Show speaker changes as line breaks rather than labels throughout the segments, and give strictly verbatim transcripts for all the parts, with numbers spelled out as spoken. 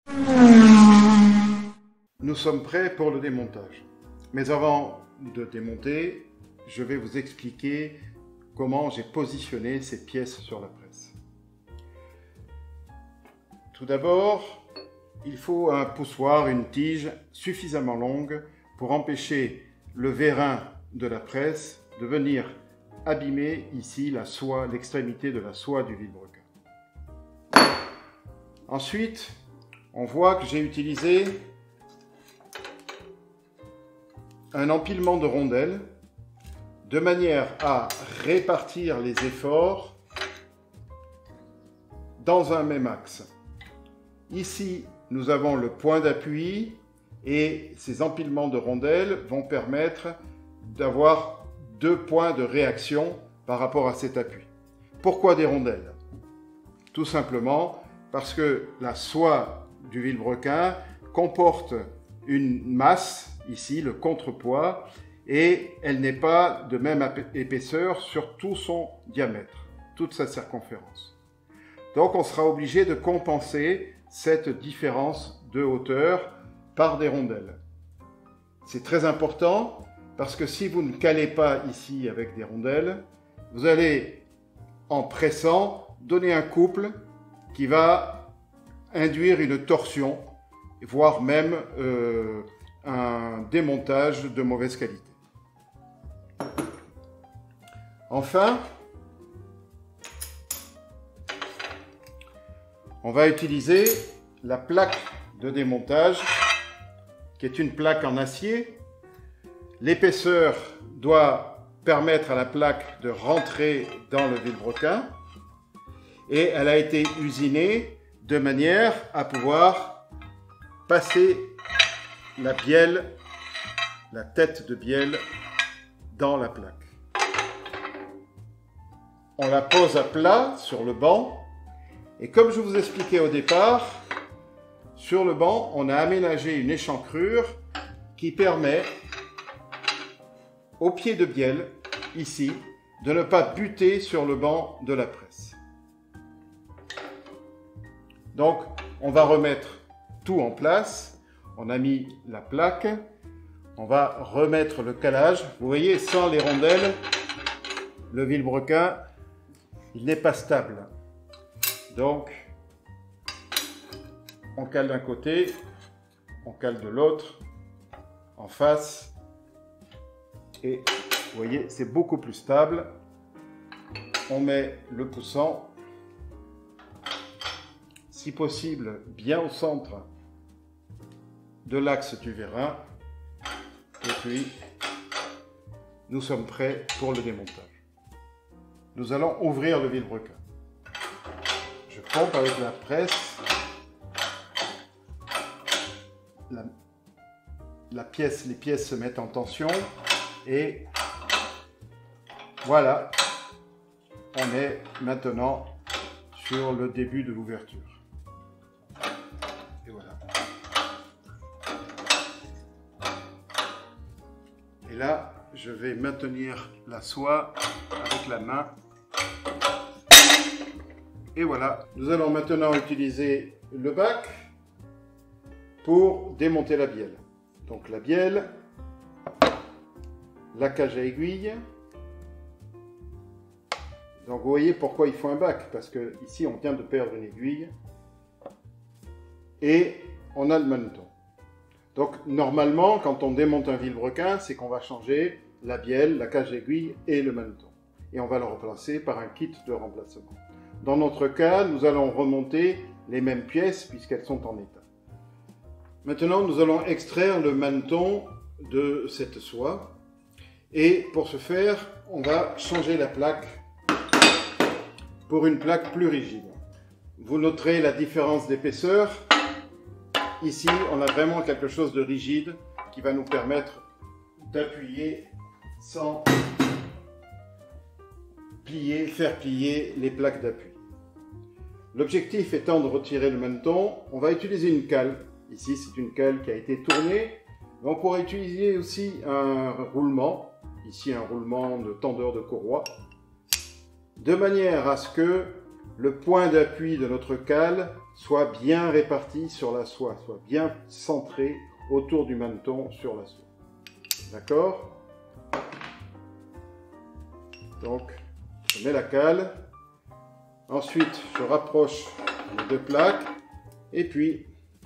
Nous sommes prêts pour le démontage. Mais avant de démonter, je vais vous expliquer comment j'ai positionné ces pièces sur la presse. Tout d'abord, il faut un poussoir, une tige suffisamment longue pour empêcher le vérin de la presse de venir abîmer ici la soie, l'extrémité de la soie du vilebrequin. Ensuite, on voit que j'ai utilisé un empilement de rondelles de manière à répartir les efforts dans un même axe. Ici, nous avons le point d'appui et ces empilements de rondelles vont permettre d'avoir deux points de réaction par rapport à cet appui. Pourquoi des rondelles? Tout simplement parce que la soie du vilebrequin comporte une masse, ici le contrepoids, et elle n'est pas de même épaisseur sur tout son diamètre, toute sa circonférence. Donc on sera obligé de compenser cette différence de hauteur par des rondelles. C'est très important parce que si vous ne calez pas ici avec des rondelles, vous allez, en pressant, donner un couple qui va induire une torsion, voire même euh, un démontage de mauvaise qualité. Enfin, on va utiliser la plaque de démontage, qui est une plaque en acier. L'épaisseur doit permettre à la plaque de rentrer dans le vilebrequin et elle a été usinée de manière à pouvoir passer la bielle, la tête de bielle dans la plaque. On la pose à plat sur le banc et comme je vous expliquais au départ, sur le banc, on a aménagé une échancrure qui permet au pied de bielle, ici, de ne pas buter sur le banc de la presse. Donc, on va remettre tout en place. On a mis la plaque. On va remettre le calage. Vous voyez, sans les rondelles, le vilebrequin, il n'est pas stable. Donc, on cale d'un côté, on cale de l'autre, en face. Et vous voyez, c'est beaucoup plus stable. On met le poussant, si possible, bien au centre de l'axe du vérin. Et puis, nous sommes prêts pour le démontage. Nous allons ouvrir le vilebrequin. Je pompe avec la presse. La, la pièce, les pièces se mettent en tension. Et voilà, on est maintenant sur le début de l'ouverture. Et voilà. Et là, je vais maintenir la soie avec la main. Et voilà, nous allons maintenant utiliser le bac pour démonter la bielle. Donc la bielle, la cage à aiguille. Donc vous voyez pourquoi il faut un bac, parce que ici on vient de perdre une aiguille. Et on a le maneton. Donc normalement, quand on démonte un vilebrequin, c'est qu'on va changer la bielle, la cage à aiguille et le maneton. Et on va le remplacer par un kit de remplacement. Dans notre cas, nous allons remonter les mêmes pièces puisqu'elles sont en état. Maintenant, nous allons extraire le maneton de cette soie. Et pour ce faire, on va changer la plaque pour une plaque plus rigide. Vous noterez la différence d'épaisseur. Ici, on a vraiment quelque chose de rigide qui va nous permettre d'appuyer sans plier, faire plier les plaques d'appui. L'objectif étant de retirer le maneton, on va utiliser une cale. Ici, c'est une cale qui a été tournée. On pourrait utiliser aussi un roulement. Ici, un roulement de tendeur de courroie. De manière à ce que le point d'appui de notre cale soit bien réparti sur la soie, soit bien centré autour du maneton sur la soie. D'accord? Donc, je mets la cale. Ensuite, je rapproche les deux plaques. Et puis,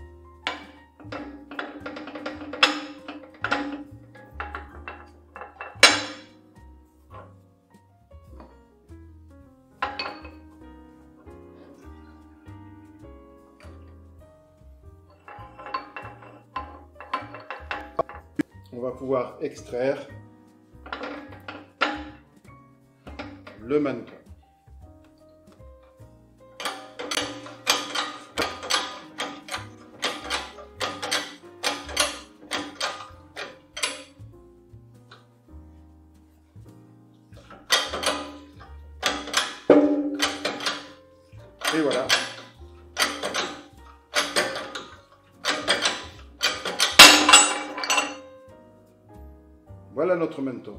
on va pouvoir extraire le maneton. Et voilà. Voilà notre maneton.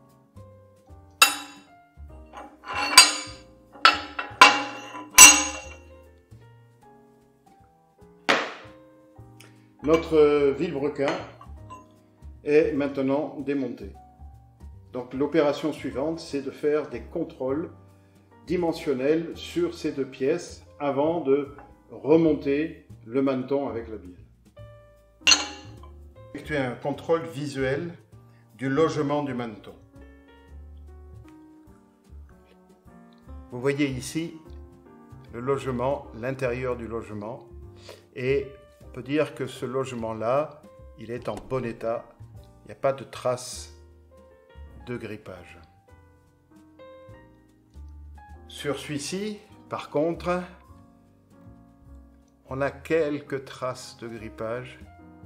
Notre vilebrequin est maintenant démonté. Donc l'opération suivante, c'est de faire des contrôles dimensionnels sur ces deux pièces avant de remonter le maneton avec la bielle. Effectuer un contrôle visuel du logement du maneton. Vous voyez ici le logement, l'intérieur du logement, et on peut dire que ce logement-là, il est en bon état, il n'y a pas de traces de grippage. Sur celui-ci, par contre, on a quelques traces de grippage.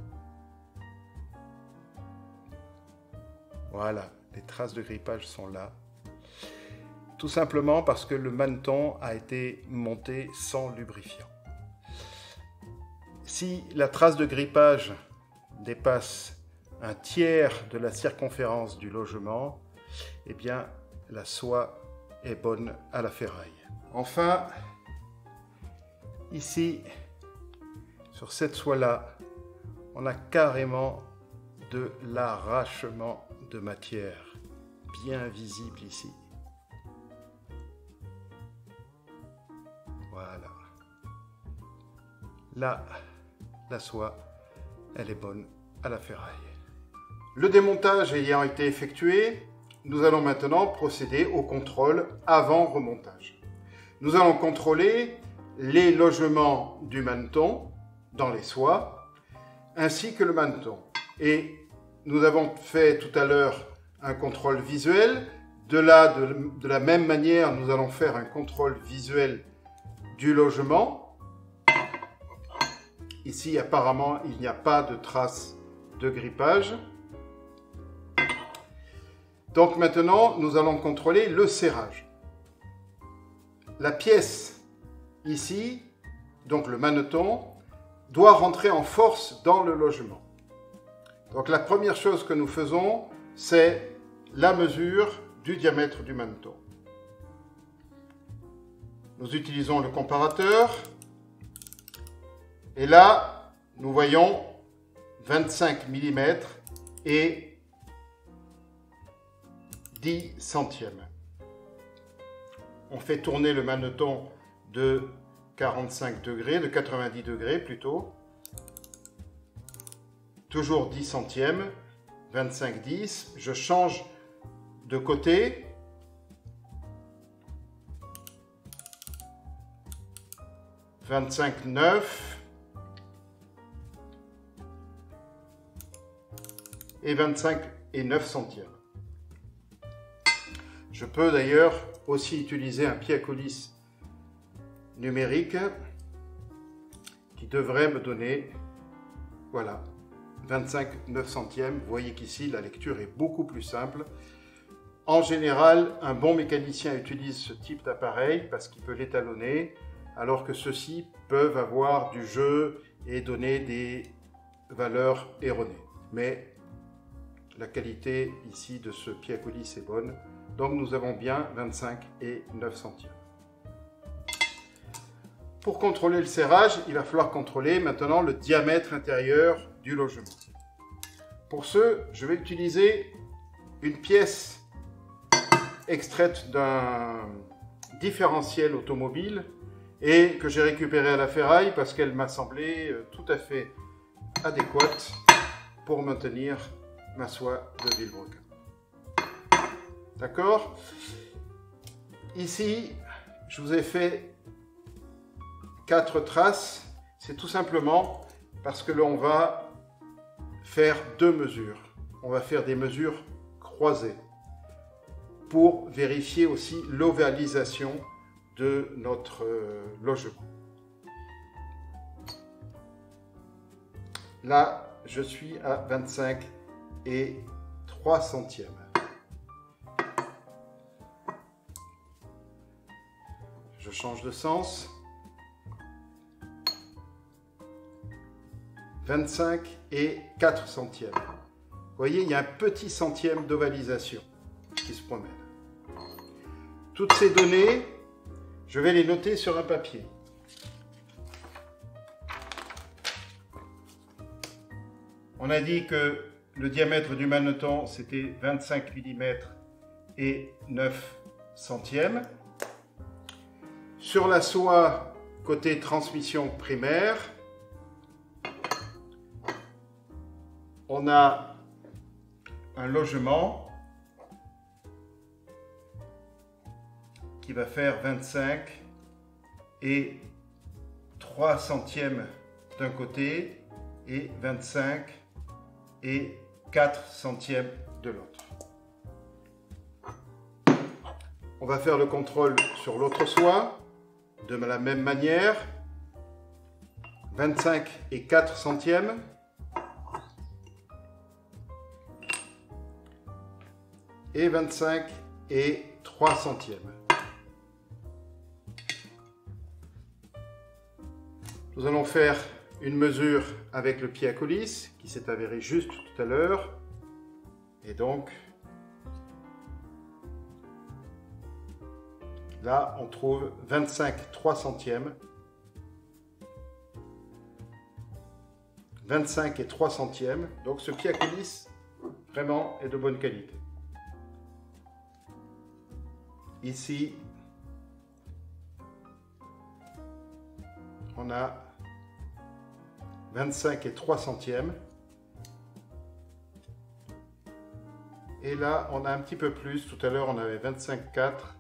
Voilà, les traces de grippage sont là. Tout simplement parce que le maneton a été monté sans lubrifiant. Si la trace de grippage dépasse un tiers de la circonférence du logement, eh bien la soie est bonne à la ferraille. Enfin, ici, sur cette soie-là, on a carrément de l'arrachement de matière, bien visible ici. Voilà. Là, la soie, elle est bonne à la ferraille. Le démontage ayant été effectué, nous allons maintenant procéder au contrôle avant remontage. Nous allons contrôler les logements du maneton dans les soies, ainsi que le maneton. Et nous avons fait tout à l'heure un contrôle visuel. De là, de, de la même manière, nous allons faire un contrôle visuel du logement. Ici, apparemment, il n'y a pas de traces de grippage. Donc maintenant, nous allons contrôler le serrage. La pièce ici, donc le maneton, doit rentrer en force dans le logement. Donc la première chose que nous faisons, c'est la mesure du diamètre du maneton. Nous utilisons le comparateur. Et là, nous voyons vingt-cinq millimètres et dix centièmes. On fait tourner le maneton de quarante-cinq degrés, de quatre-vingt-dix degrés plutôt. Toujours dix centièmes, vingt-cinq dix. Je change de côté. vingt-cinq neuf. Et vingt-cinq et neuf centièmes. Je peux d'ailleurs aussi utiliser un pied à coulisse numérique qui devrait me donner, voilà, vingt-cinq neuf centièmes. Vous voyez qu'ici, la lecture est beaucoup plus simple. En général, un bon mécanicien utilise ce type d'appareil parce qu'il peut l'étalonner, alors que ceux-ci peuvent avoir du jeu et donner des valeurs erronées. Mais la qualité ici de ce pied à coulisse est bonne. Donc nous avons bien vingt-cinq et neuf centièmes. Pour contrôler le serrage, il va falloir contrôler maintenant le diamètre intérieur du logement. Pour ce, je vais utiliser une pièce extraite d'un différentiel automobile et que j'ai récupérée à la ferraille parce qu'elle m'a semblé tout à fait adéquate pour maintenir ma soie de vilebrequin. D'accord? Ici, je vous ai fait quatre traces. C'est tout simplement parce que l'on va faire deux mesures. On va faire des mesures croisées pour vérifier aussi l'ovalisation de notre euh, logement. Là, je suis à vingt-cinq et trois centièmes. Je change de sens. vingt-cinq et quatre centièmes. Vous voyez, il y a un petit centième d'ovalisation qui se promène. Toutes ces données, je vais les noter sur un papier. On a dit que le diamètre du manneton, c'était vingt-cinq millimètres et neuf centièmes. Sur la soie, côté transmission primaire, on a un logement qui va faire vingt-cinq et trois centièmes d'un côté et vingt-cinq et quatre centièmes de l'autre. On va faire le contrôle sur l'autre soie de la même manière. vingt-cinq et quatre centièmes. Et vingt-cinq et trois centièmes. Nous allons faire une mesure avec le pied à coulisse qui s'est avéré juste tout à l'heure. Et donc, là, on trouve vingt-cinq trois centièmes. vingt-cinq et trois centièmes. Donc, ce pied à coulisse, vraiment, est de bonne qualité. Ici, on a vingt-cinq et trois centièmes. Et là, on a un petit peu plus. Tout à l'heure, on avait vingt-cinq virgule quatre.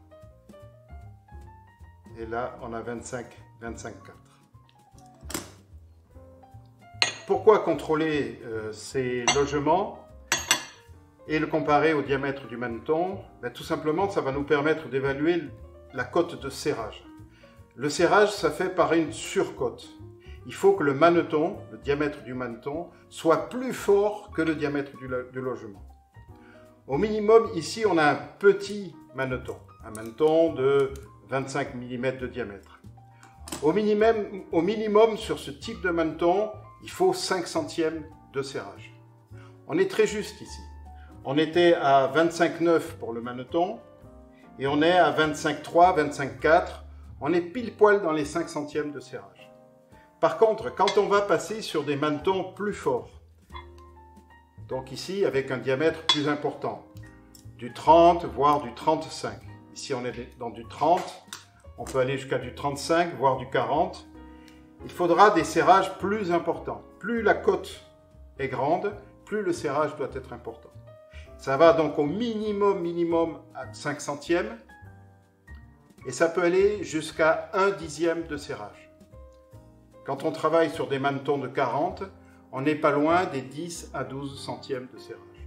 Et là, on a vingt-cinq vingt-cinq virgule quatre. Pourquoi contrôler euh, ces logements et le comparer au diamètre du manneton? Ben, tout simplement, ça va nous permettre d'évaluer la cote de serrage. Le serrage, ça fait par une surcote. Il faut que le manneton, le diamètre du manneton, soit plus fort que le diamètre du, du logement. Au minimum, ici, on a un petit manneton, un manneton de vingt-cinq millimètres de diamètre. Au minimum, au minimum, sur ce type de manneton, il faut cinq centièmes de serrage. On est très juste ici. On était à vingt-cinq virgule neuf pour le manneton et on est à vingt-cinq virgule trois, vingt-cinq virgule quatre. On est pile poil dans les cinq centièmes de serrage. Par contre, quand on va passer sur des mannetons plus forts, donc ici avec un diamètre plus important, du trente voire du trente-cinq. Ici on est dans du trente, on peut aller jusqu'à du trente-cinq voire du quarante. Il faudra des serrages plus importants. Plus la cote est grande, plus le serrage doit être important. Ça va donc au minimum, minimum à cinq centièmes. Et ça peut aller jusqu'à un dixième de serrage. Quand on travaille sur des mannetons de quarante, on n'est pas loin des dix à douze centièmes de serrage.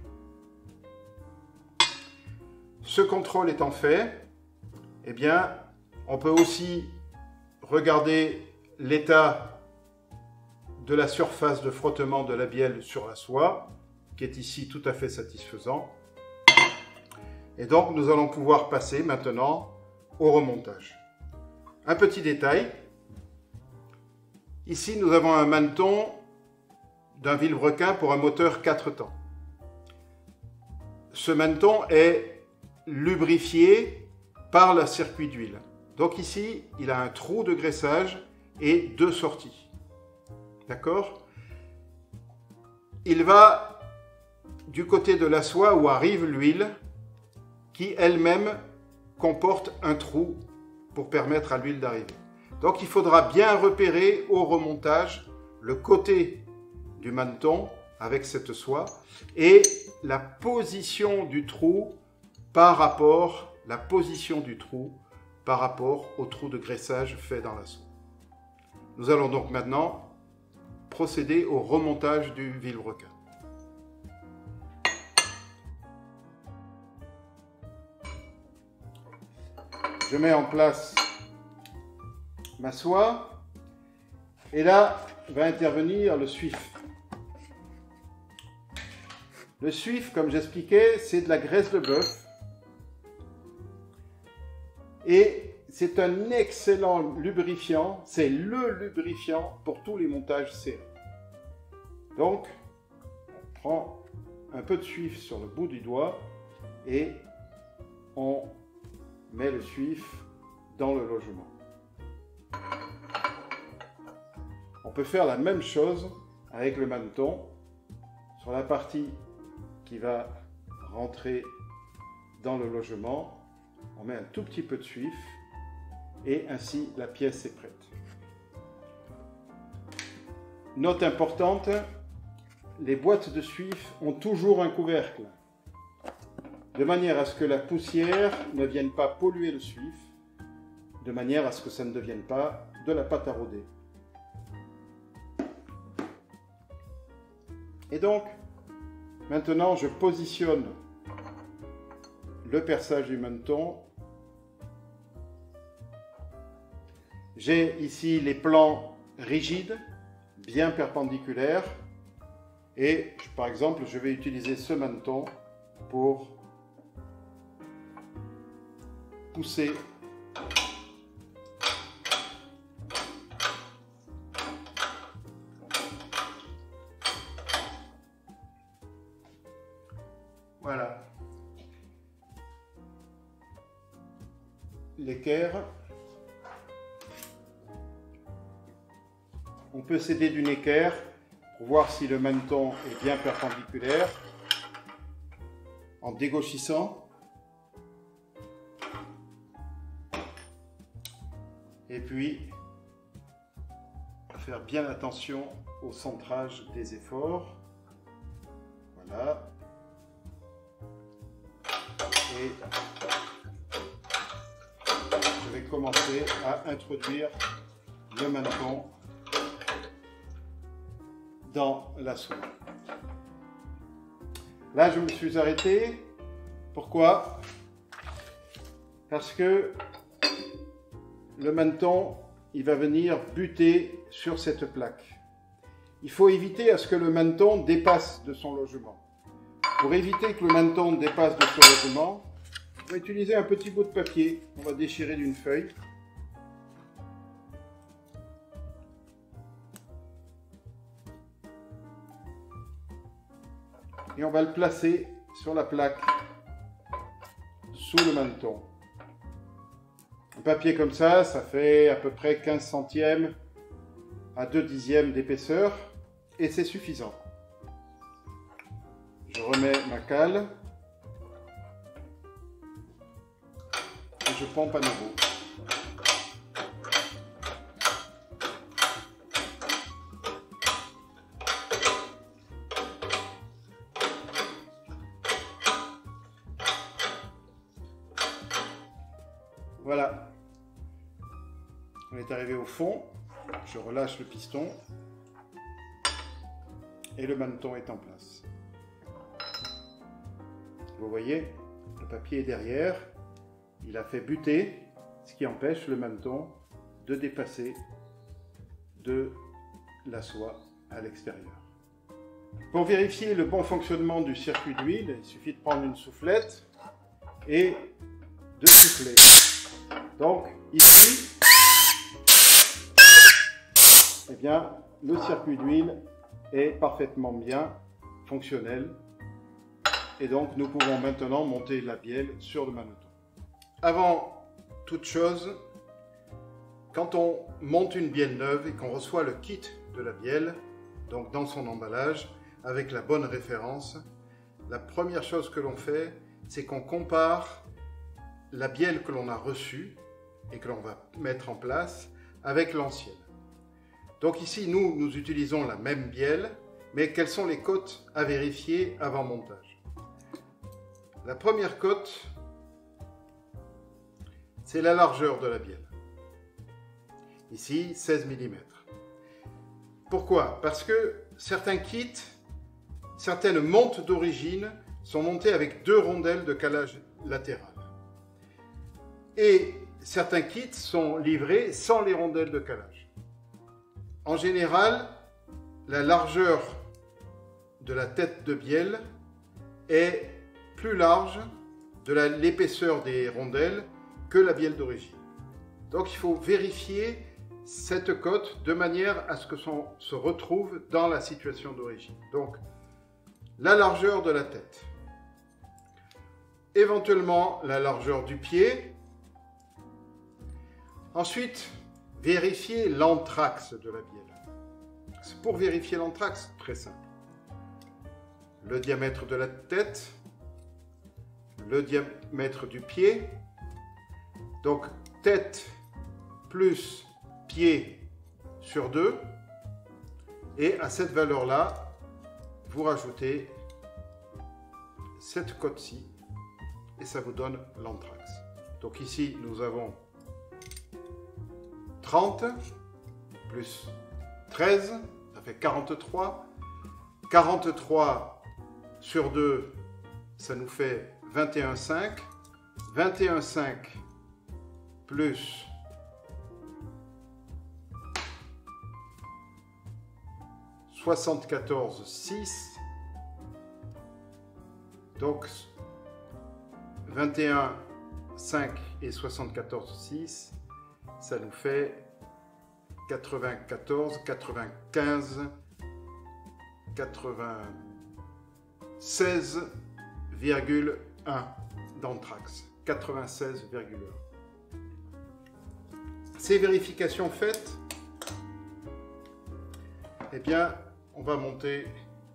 Ce contrôle étant fait, eh bien, on peut aussi regarder l'état de la surface de frottement de la bielle sur la soie, qui est ici tout à fait satisfaisant. Et donc, nous allons pouvoir passer maintenant au remontage. Un petit détail. Ici, nous avons un manneton d'un vilebrequin pour un moteur quatre temps. Ce manneton est lubrifié par le circuit d'huile. Donc ici, il a un trou de graissage et deux sorties. D'accord? Il va du côté de la soie où arrive l'huile, qui elle-même comporte un trou pour permettre à l'huile d'arriver. Donc il faudra bien repérer au remontage le côté du maneton avec cette soie et la position du trou par rapport, la position du trou par rapport au trou de graissage fait dans la soie. Nous allons donc maintenant procéder au remontage du vilebrequin. Je mets en place ma soie et là va intervenir le suif. Le suif, comme j'expliquais, c'est de la graisse de bœuf et c'est un excellent lubrifiant, c'est le lubrifiant pour tous les montages serrés. Donc, on prend un peu de suif sur le bout du doigt et on met le suif dans le logement. On peut faire la même chose avec le maneton. Sur la partie qui va rentrer dans le logement, on met un tout petit peu de suif et ainsi la pièce est prête. Note importante, les boîtes de suif ont toujours un couvercle, de manière à ce que la poussière ne vienne pas polluer le suif, de manière à ce que ça ne devienne pas de la pâte à rôder. Et donc, maintenant, je positionne le perçage du maneton. J'ai ici les plans rigides, bien perpendiculaires. Et, par exemple, je vais utiliser ce maneton pour pousser voilà l'équerre. On peut s'aider d'une équerre pour voir si le maneton est bien perpendiculaire en dégauchissant. Et puis, faire bien attention au centrage des efforts. Voilà. Et je vais commencer à introduire le maneton dans la soie. Là, je me suis arrêté. Pourquoi? Parce que le maneton, il va venir buter sur cette plaque. Il faut éviter à ce que le maneton dépasse de son logement. Pour éviter que le maneton dépasse de son logement, on va utiliser un petit bout de papier. On va déchirer d'une feuille. Et on va le placer sur la plaque sous le maneton. Un papier comme ça, ça fait à peu près quinze centièmes à deux dixièmes d'épaisseur et c'est suffisant. Je remets ma cale et je pompe à nouveau. Voilà, on est arrivé au fond, je relâche le piston et le maneton est en place. Vous voyez, le papier est derrière, il a fait buter, ce qui empêche le maneton de dépasser de la soie à l'extérieur. Pour vérifier le bon fonctionnement du circuit d'huile, il suffit de prendre une soufflette et de souffler. Donc ici, eh bien, le circuit d'huile est parfaitement bien fonctionnel et donc nous pouvons maintenant monter la bielle sur le maneton. Avant toute chose, quand on monte une bielle neuve et qu'on reçoit le kit de la bielle, donc dans son emballage, avec la bonne référence, la première chose que l'on fait, c'est qu'on compare la bielle que l'on a reçue et que l'on va mettre en place avec l'ancienne. Donc ici, nous, nous utilisons la même bielle, mais quelles sont les cotes à vérifier avant montage? La première cote, c'est la largeur de la bielle. Ici, seize millimètres. Pourquoi? Parce que certains kits, certaines montes d'origine sont montées avec deux rondelles de calage latéral. Et certains kits sont livrés sans les rondelles de calage. En général, la largeur de la tête de bielle est plus large de l'épaisseur des rondelles que la bielle d'origine. Donc il faut vérifier cette cote de manière à ce que son se retrouve dans la situation d'origine. Donc la largeur de la tête, éventuellement la largeur du pied. Ensuite, vérifier l'anthrax de la bielle. Pour vérifier l'anthrax, très simple. Le diamètre de la tête, le diamètre du pied. Donc tête plus pied sur deux. Et à cette valeur-là, vous rajoutez cette cote-ci et ça vous donne l'anthrax. Donc ici, nous avons trente plus treize, ça fait quarante-trois. quarante-trois sur deux, ça nous fait vingt et un virgule cinq. vingt et un virgule cinq plus soixante-quatorze virgule six. Donc vingt et un virgule cinq et soixante-quatorze virgule six, ça nous fait quatre-vingt-quatorze, quatre-vingt-quinze, quatre-vingt-seize virgule un d'anthrax. quatre-vingt-seize virgule un. Ces vérifications faites, eh bien, on va monter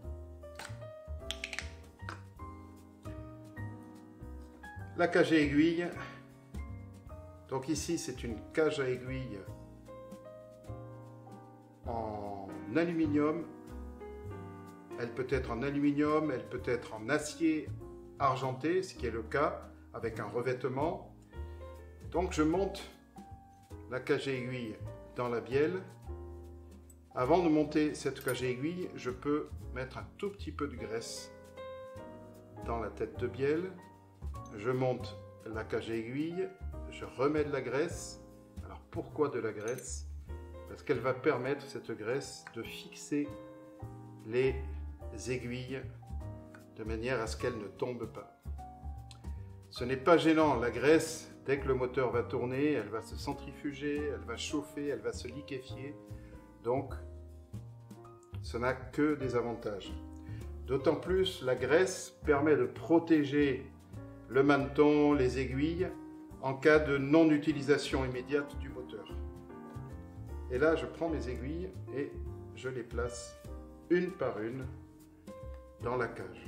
la cage à aiguille. Donc ici, c'est une cage à aiguille en aluminium. Elle peut être en aluminium, elle peut être en acier argenté, ce qui est le cas, avec un revêtement. Donc je monte la cage à aiguille dans la bielle. Avant de monter cette cage à aiguille, je peux mettre un tout petit peu de graisse dans la tête de bielle. Je monte la cage à aiguille, je remets de la graisse. Alors pourquoi de la graisse? Parce qu'elle va permettre, cette graisse, de fixer les aiguilles de manière à ce qu'elles ne tombent pas. Ce n'est pas gênant, la graisse, dès que le moteur va tourner, elle va se centrifuger, elle va chauffer, elle va se liquéfier. Donc, ce n'a que des avantages. D'autant plus, la graisse permet de protéger le maneton, les aiguilles, en cas de non-utilisation immédiate du moteur. Et là, je prends mes aiguilles et je les place une par une dans la cage.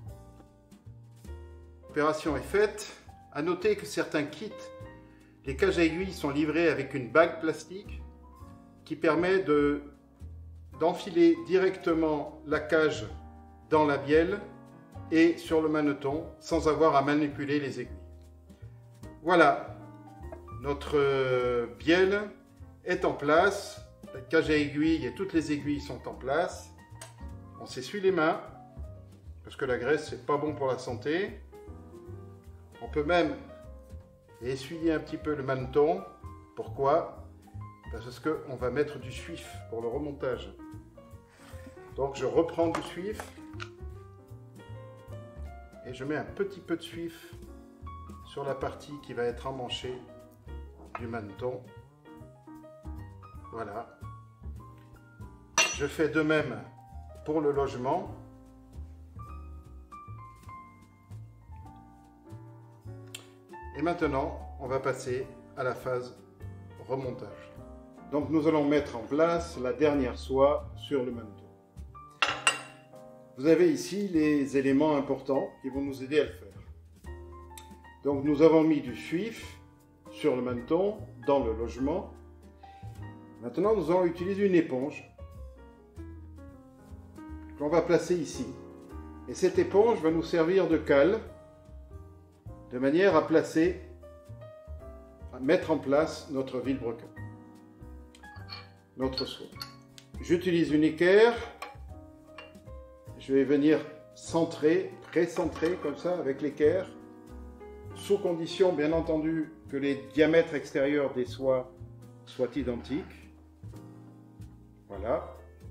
L'opération est faite. À noter que certains kits, les cages à aiguilles sont livrées avec une bague plastique qui permet de, d'enfiler directement la cage dans la bielle et sur le maneton sans avoir à manipuler les aiguilles. Voilà, notre bielle est en place, la cage à aiguilles et toutes les aiguilles sont en place. On s'essuie les mains parce que la graisse c'est pas bon pour la santé. On peut même essuyer un petit peu le maneton. Pourquoi? Parce qu'on va mettre du suif pour le remontage. Donc je reprends du suif et je mets un petit peu de suif sur la partie qui va être emmanchée du maneton. Voilà. Je fais de même pour le logement. Et maintenant, on va passer à la phase remontage. Donc nous allons mettre en place la dernière soie sur le manneton. Vous avez ici les éléments importants qui vont nous aider à le faire. Donc nous avons mis du suif sur le manneton, dans le logement. Maintenant nous allons utiliser une éponge qu'on va placer ici. Et cette éponge va nous servir de cale, de manière à placer, à mettre en place notre vilebrequin, notre soie. J'utilise une équerre. Je vais venir centrer, pré-centrer comme ça avec l'équerre, sous condition bien entendu que les diamètres extérieurs des soies soient identiques. Voilà.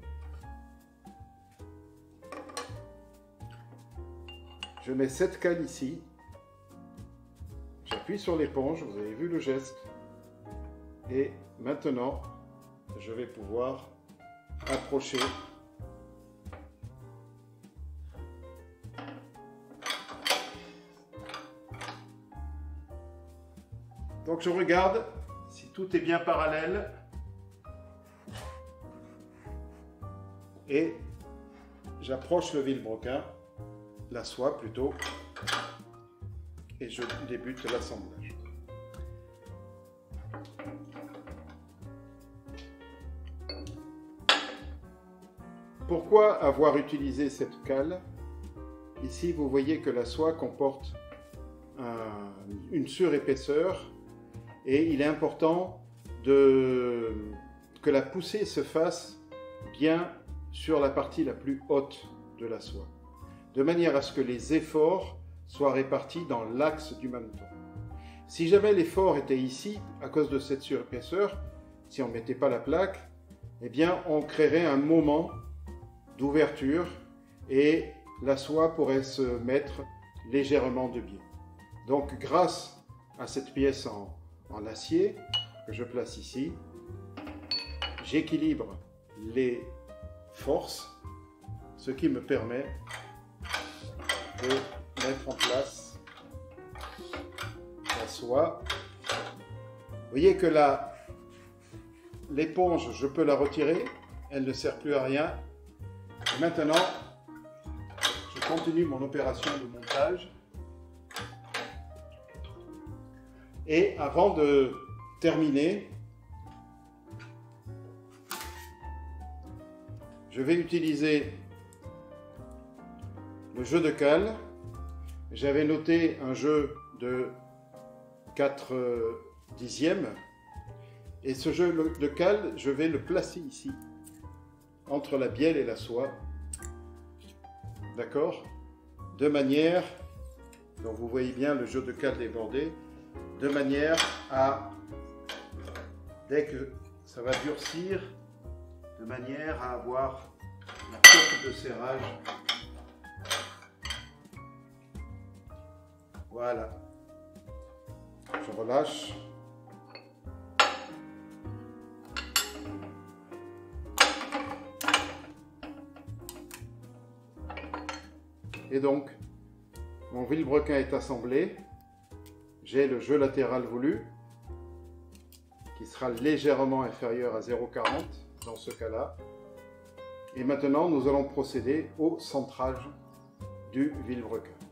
Je mets cette cale ici. J'appuie sur l'éponge, vous avez vu le geste. Et maintenant, je vais pouvoir approcher. Donc je regarde si tout est bien parallèle et j'approche le vilebrequin, la soie plutôt, et je débute l'assemblage. Pourquoi avoir utilisé cette cale? Ici vous voyez que la soie comporte un, une surépaisseur. Et il est important de, que la poussée se fasse bien sur la partie la plus haute de la soie, de manière à ce que les efforts soient répartis dans l'axe du manneton. Si jamais l'effort était ici, à cause de cette surépaisseur, si on ne mettait pas la plaque, eh bien on créerait un moment d'ouverture et la soie pourrait se mettre légèrement de biais. Donc grâce à cette pièce en en acier que je place ici, j'équilibre les forces, ce qui me permet de mettre en place la soie. Vous voyez que là, l'éponge, je peux la retirer, elle ne sert plus à rien. Et maintenant, je continue mon opération de montage. Et avant de terminer, je vais utiliser le jeu de cale. J'avais noté un jeu de quatre dixièmes. Et ce jeu de cale, je vais le placer ici, entre la bielle et la soie. D'accord? De manière, donc vous voyez bien le jeu de cale débordé, de manière à, dès que ça va durcir, de manière à avoir la coque de serrage. Voilà. Je relâche. Et donc, mon vilebrequin est assemblé. J'ai le jeu latéral voulu, qui sera légèrement inférieur à zéro virgule quarante dans ce cas-là. Et maintenant, nous allons procéder au centrage du vilebrequin.